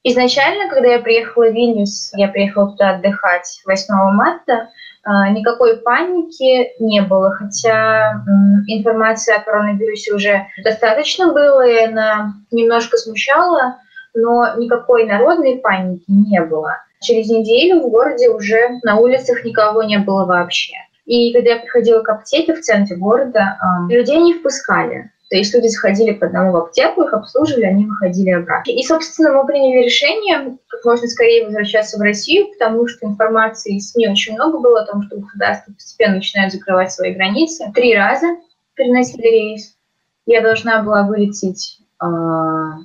Изначально, когда я приехала в Вильнюс, я приехала туда отдыхать 8 марта, никакой паники не было, хотя информации о коронавирусе уже достаточно было, и она немножко смущала, но никакой народной паники не было. Через неделю в городе уже на улицах никого не было вообще. И когда я приходила к аптеке в центре города, людей не впускали. То есть люди заходили по одному в аптеку, их обслуживали, они выходили обратно. И, собственно, мы приняли решение как можно скорее возвращаться в Россию, потому что информации из СМИ очень много было о том, что государство постепенно начинает закрывать свои границы. 3 раза переносили рейс. Я должна была вылететь в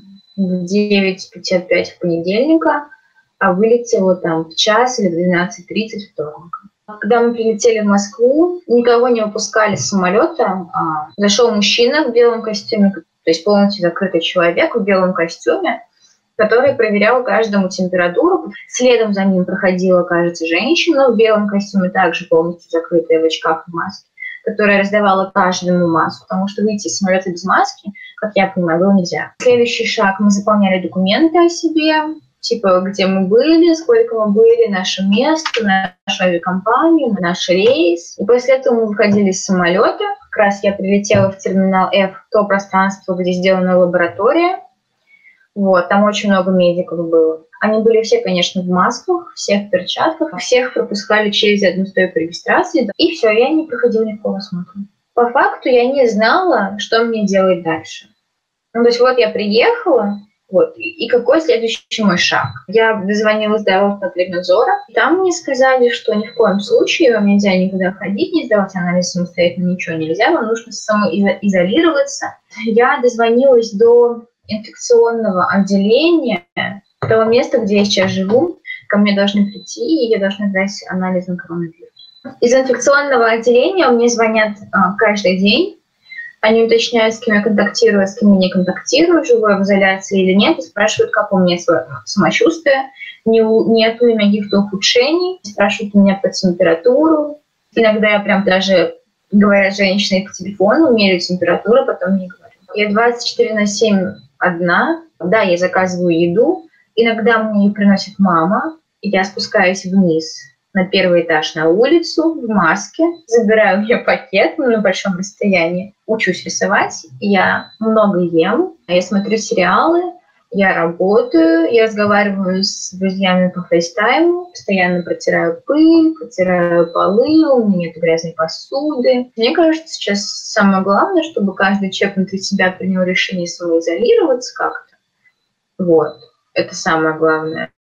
9:55 в понедельника, а вылетела там в час или в 12:30 вторника. Когда мы прилетели в Москву, никого не выпускали с самолета. Зашел мужчина в белом костюме, то есть полностью закрытый человек в белом костюме, который проверял каждому температуру. Следом за ним проходила, кажется, женщина в белом костюме, также полностью закрытая в очках и маске, которая раздавала каждому маску, потому что выйти из самолета без маски, как я понимаю, было нельзя. Следующий шаг: мы заполняли документы о себе, типа где мы были, сколько мы были, наше место, нашу авиакомпанию, наш рейс. И после этого мы выходили из самолета. Как раз я прилетела в терминал F, в то пространство, где сделана лаборатория. Вот, там очень много медиков было. Они были все, конечно, в масках, все в перчатках. Всех пропускали через одну стойку регистрации. И все, я не проходила никакого осмотра. По факту я не знала, что мне делать дальше. То есть вот я приехала, и какой следующий мой шаг? Я дозвонилась до Роспотребнадзора. Там мне сказали, что ни в коем случае вам нельзя никуда ходить, не сдавать анализ самостоятельно, ничего нельзя, вам нужно самоизолироваться. Я дозвонилась до инфекционного отделения, того места, где я сейчас живу. Ко мне должны прийти, и я должна сдать анализ на коронавирус. Из инфекционного отделения мне звонят каждый день. Они уточняют, с кем я контактирую, с кем я не контактирую, живу я в изоляции или нет, и спрашивают, как у меня самочувствие, нет ли каких-то ухудшений, спрашивают у меня по температуру. Иногда я прям даже, говоря с женщиной по телефону, меряю температуру, потом не говорю. Я 24/7 одна, да, я заказываю еду, иногда мне ее приносит мама, и я спускаюсь вниз на 1-й этаж на улицу в маске, забираю у нее пакет на большом расстоянии, учусь рисовать, я много ем, я смотрю сериалы, я работаю, я разговариваю с друзьями по фейстайму, постоянно протираю пыль, протираю полы, у меня нет грязной посуды. Мне кажется, сейчас самое главное, чтобы каждый человек внутри себя принял решение самоизолироваться как-то. Вот, это самое главное.